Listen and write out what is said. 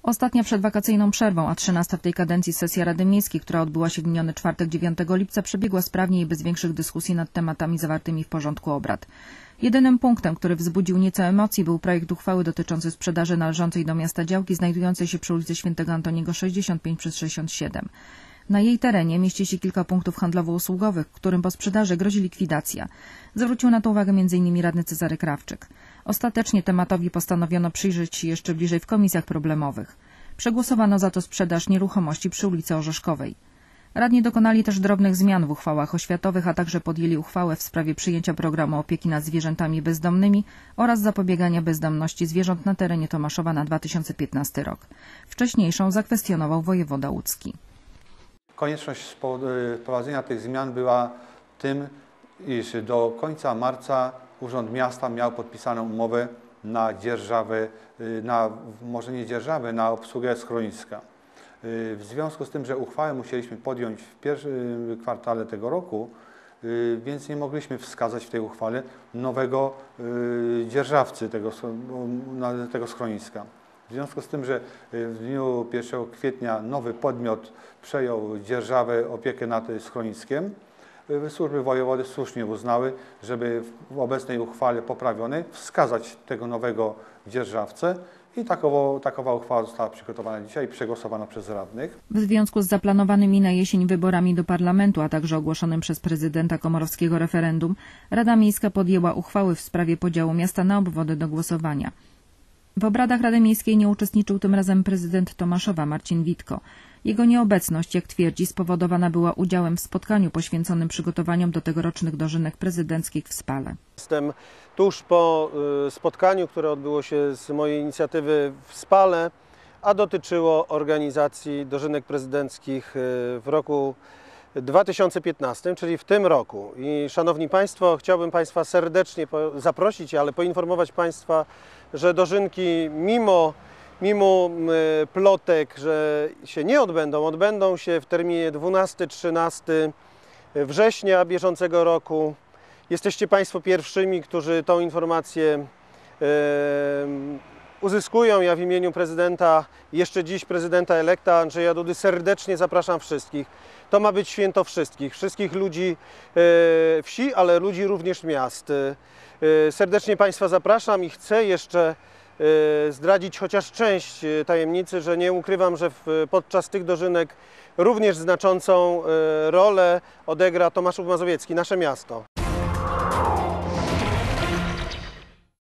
Ostatnia przed wakacyjną przerwą, a 13. w tej kadencji sesja Rady Miejskiej, która odbyła się w miniony czwartek 9 lipca, przebiegła sprawnie i bez większych dyskusji nad tematami zawartymi w porządku obrad. Jedynym punktem, który wzbudził nieco emocji, był projekt uchwały dotyczący sprzedaży należącej do miasta działki znajdującej się przy ulicy Świętego Antoniego 65/67. Na jej terenie mieści się kilka punktów handlowo-usługowych, którym po sprzedaży grozi likwidacja. Zwrócił na to uwagę m.in. radny Cezary Krawczyk. Ostatecznie tematowi postanowiono przyjrzeć się jeszcze bliżej w komisjach problemowych. Przegłosowano za to sprzedaż nieruchomości przy ulicy Orzeszkowej. Radni dokonali też drobnych zmian w uchwałach oświatowych, a także podjęli uchwałę w sprawie przyjęcia programu opieki nad zwierzętami bezdomnymi oraz zapobiegania bezdomności zwierząt na terenie Tomaszowa na 2015 rok. Wcześniejszą zakwestionował wojewoda łódzki. Konieczność wprowadzenia tych zmian była tym, iż do końca marca Urząd Miasta miał podpisaną umowę na dzierżawę, może nie dzierżawę, na obsługę schroniska. W związku z tym, że uchwałę musieliśmy podjąć w pierwszym kwartale tego roku, więc nie mogliśmy wskazać w tej uchwale nowego dzierżawcy tego schroniska. W związku z tym, że w dniu 1 kwietnia nowy podmiot przejął dzierżawę, opiekę nad schroniskiem, służby wojewody słusznie uznały, żeby w obecnej uchwale poprawionej wskazać tego nowego dzierżawcę i takowa uchwała została przygotowana dzisiaj i przegłosowana przez radnych. W związku z zaplanowanymi na jesień wyborami do parlamentu, a także ogłoszonym przez prezydenta komorowskiego referendum, Rada Miejska podjęła uchwały w sprawie podziału miasta na obwody do głosowania. W obradach Rady Miejskiej nie uczestniczył tym razem prezydent Tomaszowa Marcin Witko. Jego nieobecność, jak twierdzi, spowodowana była udziałem w spotkaniu poświęconym przygotowaniom do tegorocznych dożynek prezydenckich w Spale. Jestem tuż po spotkaniu, które odbyło się z mojej inicjatywy w Spale, a dotyczyło organizacji dożynek prezydenckich w roku 2015, czyli w tym roku. I szanowni Państwo, chciałbym Państwa serdecznie zaprosić, ale poinformować Państwa, że dożynki mimo plotek, że się nie odbędą się w terminie 12-13 września bieżącego roku. Jesteście Państwo pierwszymi, którzy tą informację uzyskują. Ja w imieniu prezydenta, jeszcze dziś prezydenta elekta Andrzeja Dudy serdecznie zapraszam wszystkich. To ma być święto wszystkich ludzi wsi, ale ludzi również miast. Serdecznie Państwa zapraszam i chcę jeszcze zdradzić chociaż część tajemnicy, że nie ukrywam, że podczas tych dożynek również znaczącą rolę odegra Tomaszów Mazowiecki, nasze miasto.